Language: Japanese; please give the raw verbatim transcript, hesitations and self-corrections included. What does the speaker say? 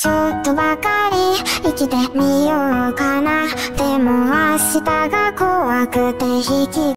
ちょっとばかり生きてみようかな。でも明日が怖くて引き